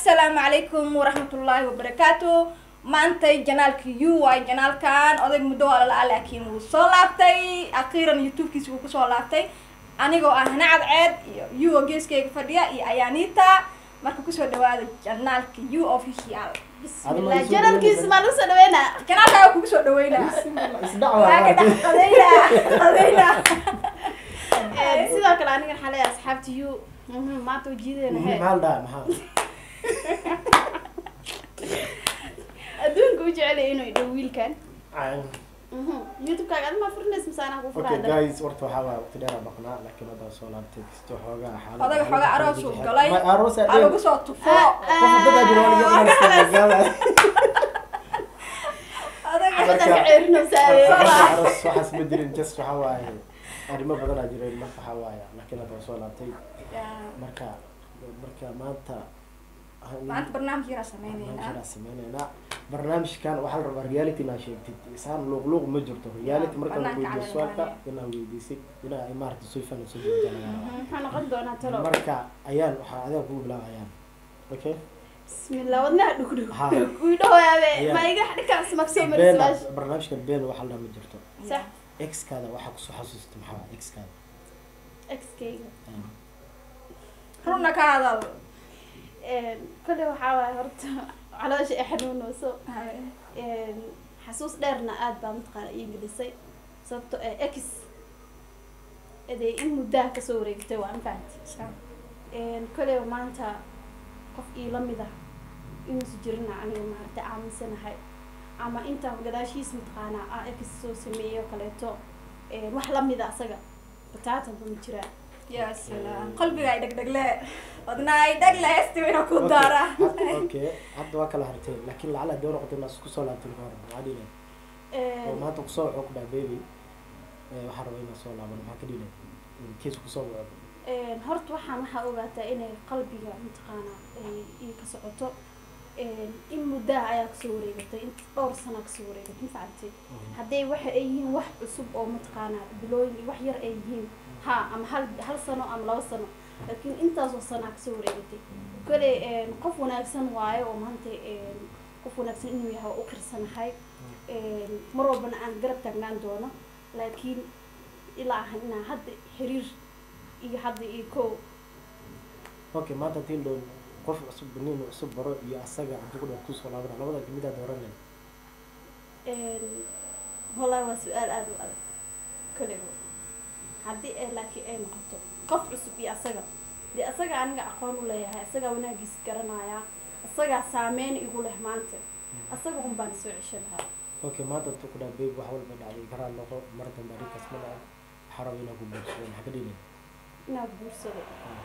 السلام عليكم ورحمة الله وبركاته. maantay janaalka UI janaalkan oday muddo wala la laakiin wuu soo laabtay akhiran youtube-kiisa wuu ku soo laabtay anigoo ah nacad ceed iyo UI geeskayga fadhiya iyo Ayanita marka ku soo dhawaada janaalka UI official bismillah janaalkiisa ma soo dhaweena janaalka ku soo dhaweena adayna sidoo kale aniga xalay asxaabti maanta ujeedina maxaa adduunka u jecel inuu idho wiilkan youtube-kaaga adma furnays misaana ku okay guys horta waxa waa waqti dheer baqnaa laakiin hadda soo laabtay kisto xoogaa xaalad odaga xoogaa aroos uu galay aroos lagu soo tufo qofka dad jiro odaga dadka ceerino saaray aroos waxas ma jirin just waxa waaye arrimo badan aa jiray marka waxa waaye laakiin hadda soo laabtay marka maanta barnaamij yara sameynayna barnaamijkan waxa la rabaa reality ma sheegtid isaan luuq ma jirto reality marka la weydiiyo su'aalka inaa weydiisay inaa imaarta soo fahmo soo jeedana waxaan noqon doonaa talo marka ayaan waxa adiga ku bilaabaya okay bismillah wadna dhugdhug ku dhawaabe ma iga xidhka smak soo marisaash barnaamijkan been waxa la ma jirto sax x kaada waxa ku soo xasuusto maxaa x kaada x kayga runa ka hadal كل وحاول هرت على شيء حنون وسو حسوس ديرنا آد بمتقن إنجليزي صرت إكس إذا إن مدة كسوري كتوا عم فهمت كل يوم أنت قف إيلام ذا إنه سجرنا عني ما هرت عام سنة هاي أما أنت قداش اسم تقانا إكس سو سمية وكلتو وحلم ذا سجى بتاعته بمشرع يا سلام قلبي قاعد يدق لا ودنا يدق لا يستوي نكون دارا اوكي عبد وكلا هرتين لكن لعل دور وقت الناس كسول عن تلفون عادي وما تقصوا عقبة بيبي وحرمينا صول عمل ما كدينا كيس كسول هرت waxa ogaata inay qalbiga intaqaana ay ka socoto in muddo ayaa ka soo wareegtay in dhowr sano ka soo wareegtay faactay haday waxa ay yihiin wax cusub oo mataqaana bilooyin wax yar ay yihiin ها أم هل سنة أم لو سنة لكن أنت وصلنا كسور إلتي كل قفنا أحسن واي ومانت قفنا أحسن إنه يها أكر سنة هاي مرة بنا عن قرب تجنان دونا لكن إلا هنا حد حرير حد يكو أوكي ما تطين دون قف أصب بنين وأصب برا يأسجع تقول كوس ولا برا لا بد كمية دورنا والله وسؤال هذا كله haddii ay laakiin ay noqoto qof cusub iyo asaga aniga aqoon u leeyahay asaga wanaagiis garanaya asaga saameyn igu leh maanta asaga baan soo ceshan lahaa okay maanta ku dhaabay wax walba dhacay garan noqo mar dambe rikas ma dhac xaraw ina ku buursado waxa ka dhigay ina buursado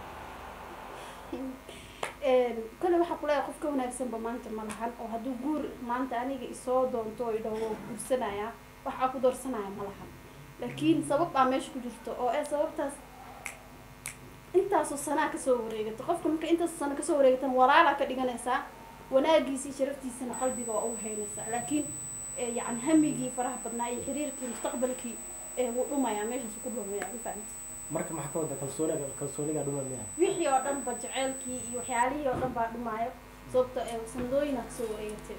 kale waxa ku leeyahay qofka wanaagsan ba maanta ma lahan oo hadduu guur maanta aniga isoo doonto oo idhawo buursanaya waxa ku doorsanaya ma lahan لكن سبب عمش كجرته أو سبب أنت سنة كسور وريقة خفكم أنت سنة كسور وريقة وراء لك ديجنا ساعة وناجيسي شرفتي سنة قلبي بقى هاي نساء لكن يعني هم يجي فرح بدنا يحرير كي مستقبل كي وما يعملش كلهم يعني فهمت مركب محكمة ده كالسونة قاعد دوما مياه ويحيى أردن بجعل كي يحيى علي أردن بعد معي صوت صندوقي نكسور وريقة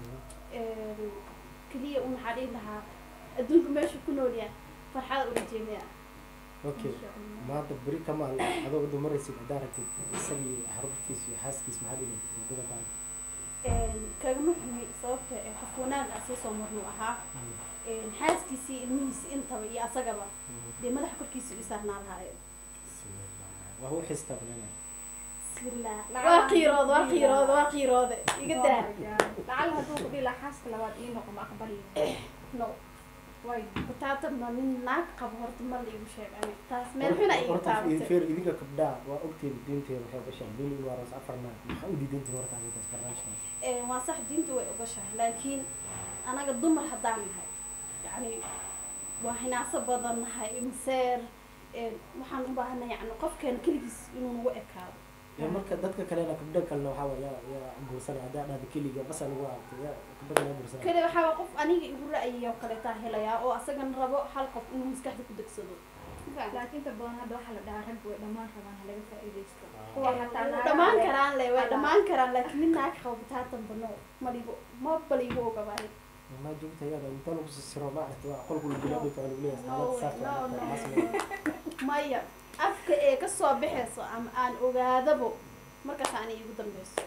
كلية حرير لها الدنيا ماشي كله ليه فرحة ورجيمية. أوكي. ما تبري كمان هذا بده مرة يصير دارك يسوي حركتيس وحاسكيس محلي وكذا كان. كلمة حمي صوت حفونان أساس مرنوعها. حاسكيسي الميس أنت ويا سجبا. دي ما ضحكوا كيس يسهرنا على هاي. بسم الله. وهو حس تبنينا. بسم الله. واقي راض. يقدر. لعل هذول قبيلة حاسك لو أدينهم أقبلين. نو. واي بتاعتنا من ناك قبرت ما اللي وشيء يعني تاس ملحنا إيه تاعت فير إذا كبدا وقتي الدين تير خير بشر دين وراس أفرنا محاولي دين تير ورت عليه تسبرناش ما صح دين توي بشر لكن أنا قد ضمر حد عنها يعني وحنا عصب هاي مسير وحنا بهنا يعني قف كان كل جس إنه وقف هذا يا مركز دتك كلنا كبدا كلنا وحاول يا أبو سنة عدا هذا كل جا بس أنا واقف يا كبدا أبو سنة كده وحاول قف أنا يقول رأيي وكلتها هلا يا أو أصلا نربو حلقة إنه مسكحة كده كسدو laakiin inta badan hadda waxa la dhahaa rag way dhamaan rabaan laga faa'iideysto kuwa dhamaan karaan le way dhamaan karaan laakiin nin naag qabtaa tanbano maligo ma baligo ogabaay ما جبت هي أنا متلو بس السرما أنت أقول كل بلاد بتقول لي حالات سافرة maya afka ee ka soo bixayso ama aan ogaadabo markaas aan igu dambayso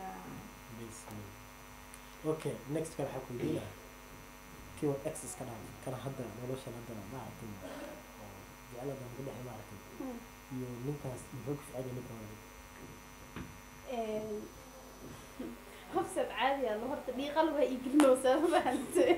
okay next kale xaqu diina kiwa access kana hadda nolosha hadda ma arkin jacala dan ku dhaxay ma arkin iyo ninkaas muxuu ku ficay ninka hofsad caadi ah horta dhiiqal waa iigilinoosaa fahamtay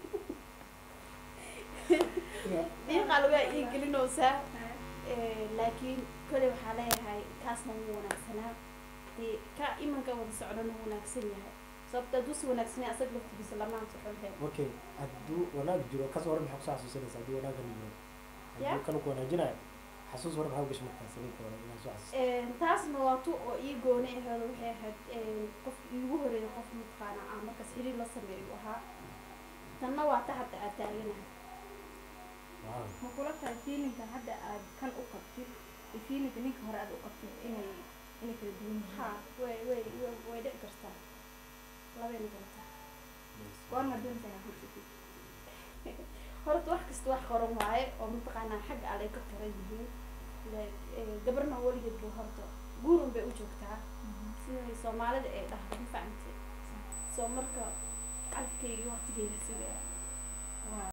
dhiiqal waa iigilinoosaa laakiin kale waxaa leeyahay kaasna wuu wanaagsanaa dee ka imanka wada socdana wuu wanaagsan yahay sababta hadduu si wanaagsan yahay asaga laftigiisa lamaan socon he okay hadduu wanaag jiro kas hore maxaa kusoo xasuusinaysa hadduu wanaagan jiro hadduu kan ku wanaajinayo xasuus hore maxaa ugashay markaas ninka hore inaa soo xasuusin taasna waa tu oo ii gooni aheed waxay ahayd qof iigu horeeya qof mataqaana aan markaas xiriir la sameeyo ahaa tanna waa ta hadda aad taaganahay ma kula tahay feelinka hadda aad kan u qabtid iyo feelinka ninka hore aad u qabtid inay kala duwan yihiin ha way dhici kartaa labeyna kartaa goorma doontaa hurtid horta wax kasta wax qoran waaye oo mataqaanaa xagga alay ka qoran yihiin gabarna weligeed buu horta guurun bay u joogtaa sidai soomaalida ay dhahdo ma fahamtay soo marka calafkayga waqtigeyga sidee